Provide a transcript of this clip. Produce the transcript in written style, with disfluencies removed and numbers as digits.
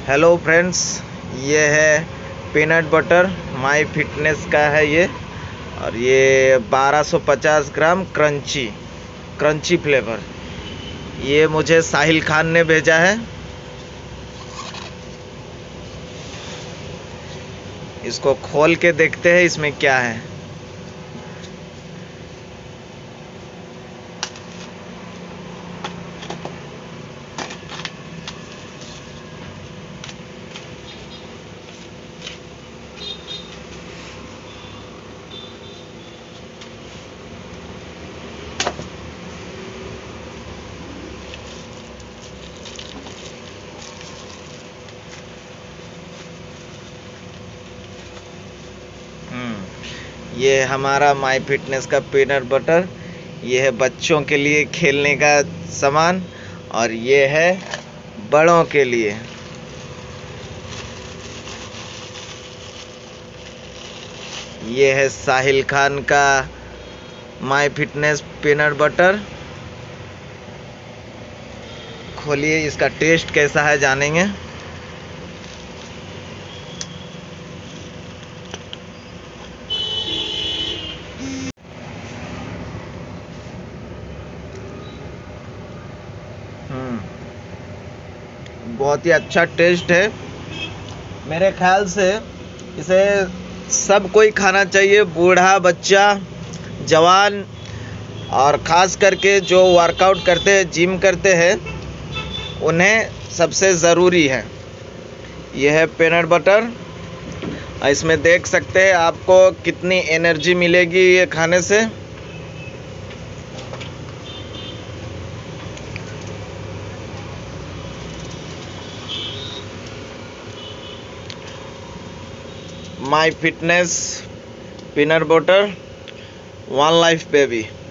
Hello friends, ये है peanut butter माई fitness का है ये। और ये 1250 ग्राम क्रंची क्रंची फ्लेवर। ये मुझे साहिल खान ने भेजा है। इसको खोल के देखते हैं इसमें क्या है। ये हमारा माई फिटनेस का पीनट बटर। ये है बच्चों के लिए खेलने का सामान और ये है बड़ों के लिए। ये है साहिल खान का माई फिटनेस पीनट बटर। खोलिए, इसका टेस्ट कैसा है जानेंगे। बहुत ही अच्छा टेस्ट है। मेरे ख्याल से इसे सब कोई खाना चाहिए, बूढ़ा, बच्चा, जवान, और ख़ास करके जो वर्कआउट करते हैं, जिम करते हैं, उन्हें सबसे ज़रूरी है। यह है पीनट बटर। इसमें देख सकते हैं आपको कितनी एनर्जी मिलेगी ये खाने से। My fitness peanut butter, one life baby.